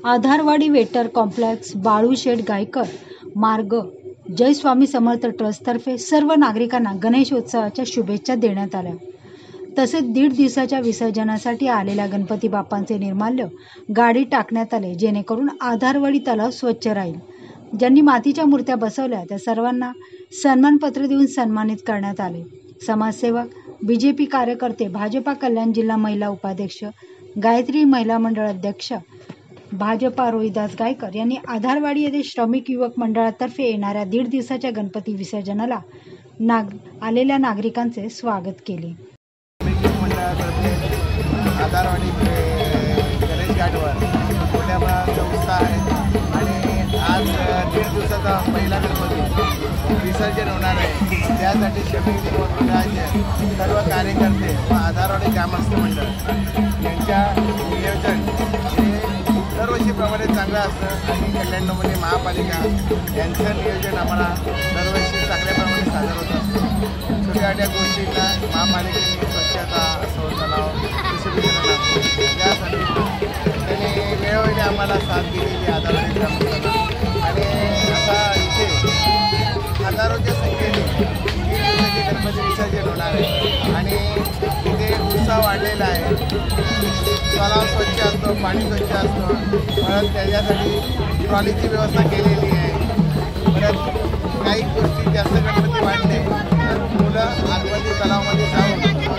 आधारवाडी वेटर कॉम्प्लेक्स, बाळूशेठ गायकर मार्ग, जय स्वामी समर्थ ट्रस्टतर्फे सर्व नागरिकांना गणेशोत्सवाच्या शुभेच्छा देण्यात आल्या। तसेच 1.5 दिवसाच्या विसर्जनासाठी आलेल्या गणपती बाप्पांचे निर्माल्य गाडीत टाकण्यात आले, जेणेकरून आधारवाडी तलाव स्वच्छ राहील। ज्यांनी मातीच्या मूर्त्या बसवल्या त्या सर्वांना सन्मानपत्र देऊन सन्मानित करण्यात आले। समाजसेवक, बीजेपी कार्यकर्ते, भाजपा कल्याण जिल्हा महिला उपाध्यक्ष, गायत्री महिला मंडळ अध्यक्ष भाजपा रोहिदास गायकर यांनी आधारवाडी येथे श्रमिक युवक मंडळातर्फे येणाऱ्या 1.5 दिवसाच्या गणपती विसर्जनाला आलेल्या नागरिकांचे स्वागत केले। आधारवाडी गणेश घाटवर मोठ्या प्रमाणाचा उत्साह आहे आणि आज 1.5 दिवसाचा पहिला गणपती विसर्जन होणार आहे। त्यासाठी श्रमिक युवक मंडळाचे सर्व कार्यकर्ते व आधारवाडी ग्रामस्थ मंडळ यांच्या नियोजन हे दरवर्षीप्रमाणे चांगलं असतं आणि कल्याणमध्ये महापालिका यांचं नियोजन आम्हाला दरवर्षी चांगल्याप्रमाणे सादर होत असतं। छोट्या छोट्या गोष्टींना महापालिकेने स्वच्छता असो, तलाव त्यासाठी त्यांनी वेळोवेळी आम्हाला साथ दिलेली आधारवाडी ग्रामस्थांना आणि आता इथे हजारोच्या संख्येने गणपती विसर्जन होणार आहे आणि इथे उत्साह वाढलेला आहे। तलाव स्वच्छ असतो, पाणी स्वच्छ असतो, परत त्याच्यासाठी ट्रॉलीची व्यवस्था केलेली आहे। परत काही गोष्टी जास्त गणपती वाढले तर मुलं आतमध्ये तलावामध्ये जाऊन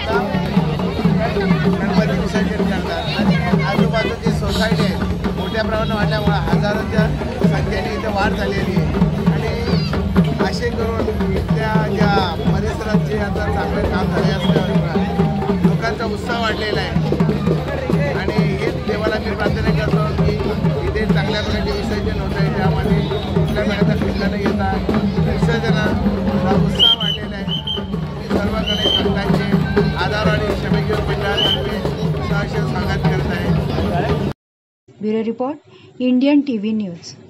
गणपती विसर्जन करतात आणि आजूबाजूची सोसायटी आहे मोठ्या प्रमाणात वाढल्यामुळे हजारोच्या संख्येने इथे वाढ झालेली आहे आणि असे करून इथल्या ज्या परिसरात जे आता चांगले काम झाले असल्यामुळे लोकांचा उत्साह वाढलेला आहे आणि हेच देवाला मी प्रार्थना करतो की इथे चांगल्या प्रकारे विसर्जन होतं आहे, त्यामध्ये कुठल्या प्रकारचा खंड न येता विसर्जनाचा उत्साह वाढलेला आहे। मी सर्व गणेश भक्तांचे आधारवाडी श्रमिक युवक मंडळातर्फे सहर्ष स्वागत करत आहे। Bureau report, Indian TV news.